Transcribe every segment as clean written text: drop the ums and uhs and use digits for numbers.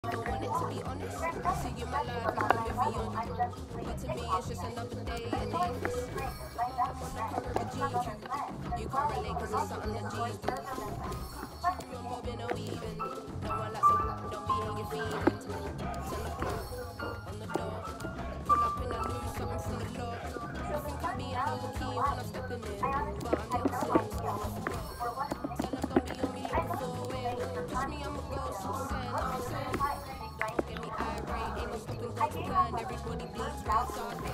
Don't want it to be honest. See you my life like a movie on you. But to me, it's just another day in Avis. I'm on the cover of G's. You can't relate cause it's something the G's do. True, I'm bobbing or weaving. No one likes a don't be in your feelings. 10 o'clock on the door. Pull up in a new something from the Lord. Nothing can be a low key when I'm stepping in. But I'm little Sims. Tell them don't be on me looking for a way. Push me, I'm a ghost, so saying, no, I'm saying. Don't get me irate, ain't no stopping, go to plan. Everybody bleeds real saucy.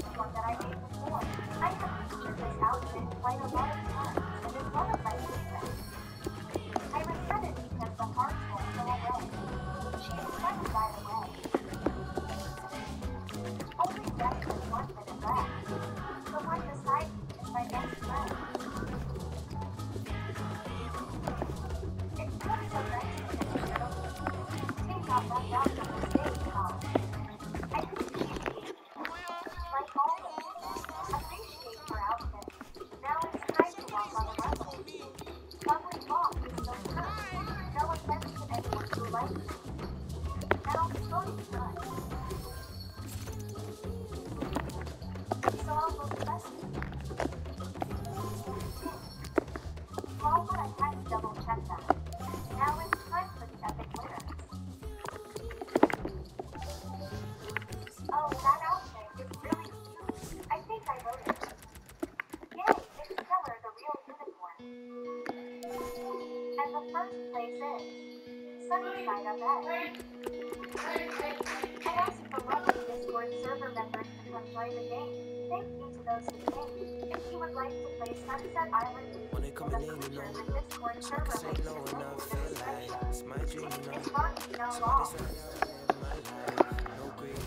When they coming in, you know, so I can say no and not feel like it's my dream, you know. So I decided to live my life, no greed.